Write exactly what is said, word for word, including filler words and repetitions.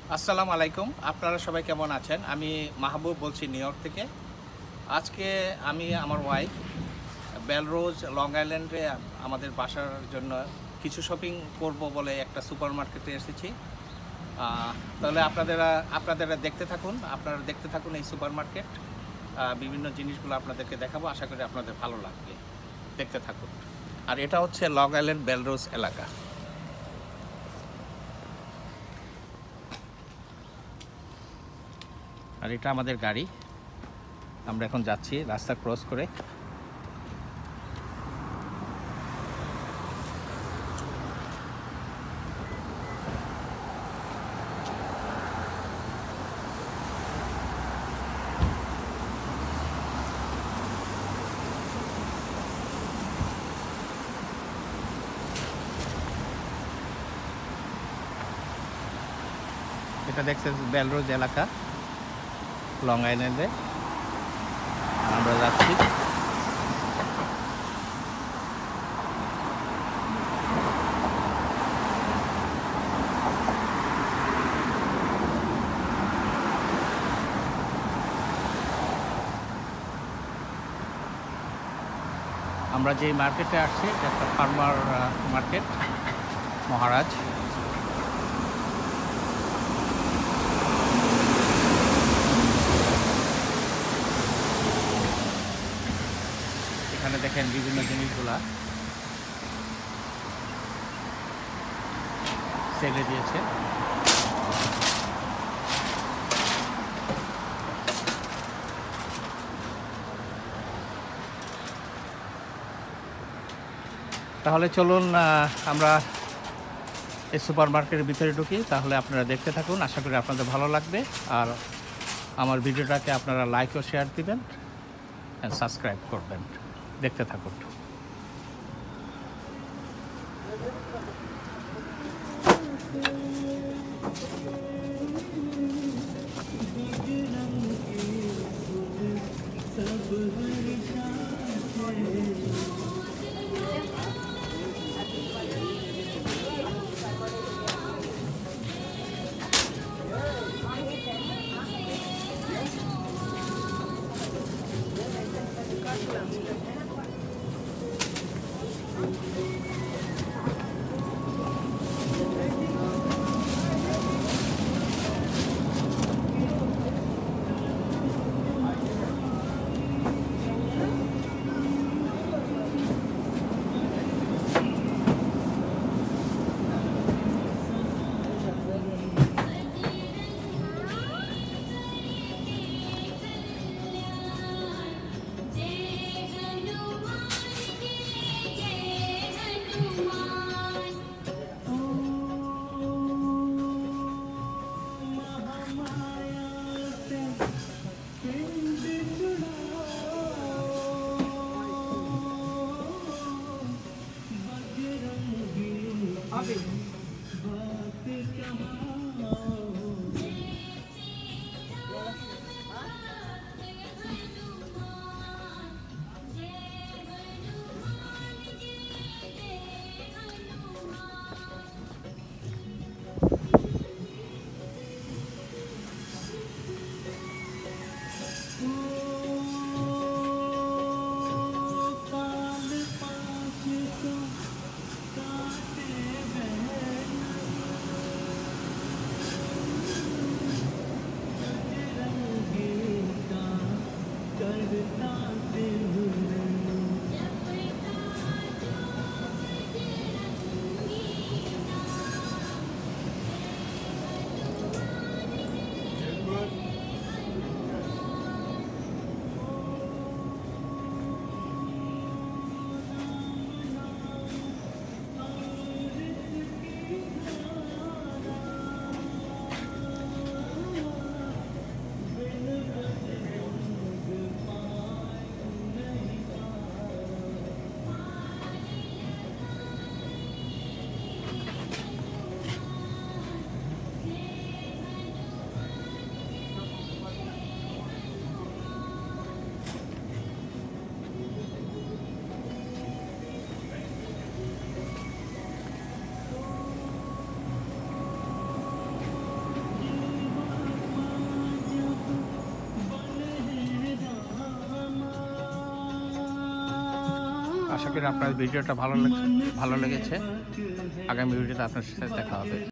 আসসালামু আলাইকুম। আপনারা সবাই কেমন আছেন? আমি মাহবুব বলছি নিউ ইয়র্ক থেকে। আজকে আমি আমার ওয়াইফ বেলরোজ লং আইল্যান্ডে আমাদের বাসার জন্য কিছু শপিং করব বলে একটা সুপারমার্কেটে এসেছি। আ তাহলে আপনাদেরা আপনাদেরা দেখতে থাকুন আপনারা দেখতে থাকুন এই সুপারমার্কেট। আ বিভিন্ন জিনিসগুলো আপনাদেরকে দেখাবো। আশা করি আপনাদের ভালো লাগবে। দেখতে থাকুন। আর এটা হচ্ছে লং আইল্যান্ড বেলরোজ এলাকা। আর এটা আমাদের গাড়ি। আমরা এখন যাচ্ছি রাস্তা ক্রস করে। এটা দেখছেন বেলরোজ এলাকা লং আইল্যান্ডে আমরা যাচ্ছি। আমরা যে মার্কেটে আসছি এটা একটা ফার্মার মার্কেট মহারাজ। এখানে দেখেন বিভিন্ন জিনিসগুলা সেলে দিয়েছে। তাহলে চলুন আমরা এই সুপার মার্কেটের ভিতরে ঢুকি। তাহলে আপনারা দেখতে থাকুন। আশা করি আপনাদের ভালো লাগবে। আর আমার ভিডিওটাকে আপনারা লাইক ও শেয়ার দিবেন আর সাবস্ক্রাইব করবেন। দেখতে থাকুন। আশা করি আপনার ভিডিওটা ভালো লেগে ভালো লেগেছে। আগামী ভিডিওতে আপনার সাথে দেখা হবে।